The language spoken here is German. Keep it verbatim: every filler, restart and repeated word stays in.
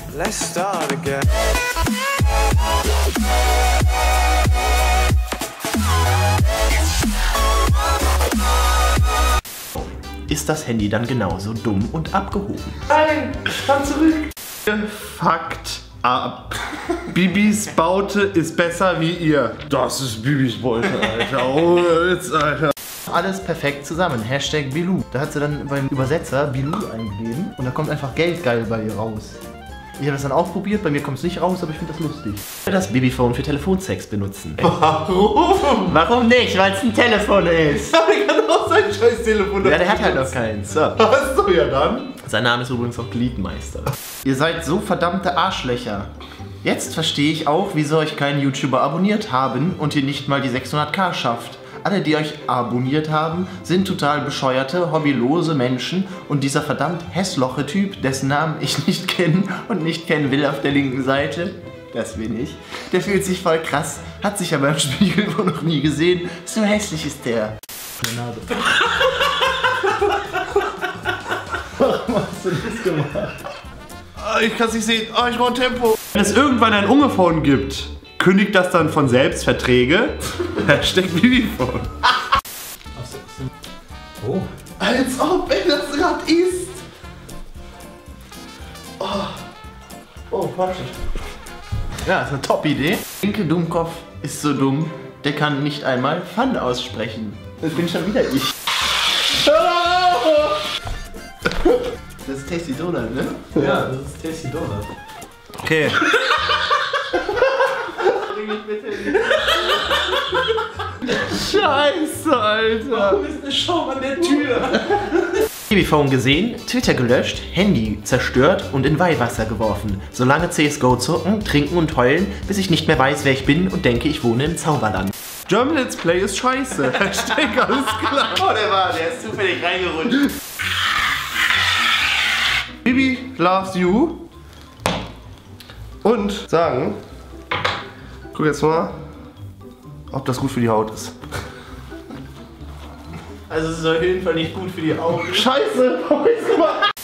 Let's start again. Ist das Handy dann genauso dumm und abgehoben? Nein, komm zurück. Fakt ab. Bibis Baute ist besser wie ihr. Das ist Bibis Beute, Alter. Oh, jetzt, Alter. Alles perfekt zusammen. Hashtag Bilou. Da hat sie dann beim Übersetzer Bilou eingegeben und da kommt einfach Geldgeil bei ihr raus. Ich habe das dann auch probiert, bei mir kommt es nicht raus, aber ich finde das lustig. Das Babyphone für Telefonsex benutzen. Warum? Warum nicht? Weil es ein Telefon ist. Aber der kann auch sein scheiß Telefon. Ja, der hat halt noch keins. So. Was doch ja dann? Sein Name ist übrigens auch Gliedmeister. Ihr seid so verdammte Arschlöcher. Jetzt verstehe ich auch, wieso euch keinen YouTuber abonniert haben und ihr nicht mal die sechshunderttausend schafft. Alle, die euch abonniert haben, sind total bescheuerte, hobbylose Menschen und dieser verdammt hässloche Typ, dessen Namen ich nicht kenne und nicht kennen will auf der linken Seite, das bin ich, der fühlt sich voll krass, hat sich aber im Spiegel wohl noch nie gesehen, so hässlich ist der. Warum hast du das gemacht? Ich kann es nicht sehen. Oh, ich brauche Tempo. Wenn es irgendwann ein Ungephone gibt, kündigt das dann von selbst Verträge? Hashtag Babyphone. Oh. Als ob er das gerade ist. Oh, oh warte. Ja, ist eine Top-Idee. Inke Dummkopf ist so dumm, der kann nicht einmal Fun aussprechen. Das bin schon wieder ich. Das ist Tasty Donut, ne? Ja, das ist Tasty Donut. Okay. Scheiße, Alter. Warum ist eine Schaum an der Tür? Babyphone gesehen, Twitter gelöscht, Handy zerstört und in Weihwasser geworfen. Solange C S G O zocken, trinken und heulen, bis ich nicht mehr weiß, wer ich bin und denke, ich wohne im Zauberland. German Let's Play ist scheiße. Hashtag alles klar. Oh, der war, der ist zufällig reingerutscht. Bibi loves you. Und sagen, guck jetzt mal, ob das gut für die Haut ist. Also es ist auf jeden Fall nicht gut für die Augen. Scheiße, hab ich's gemacht.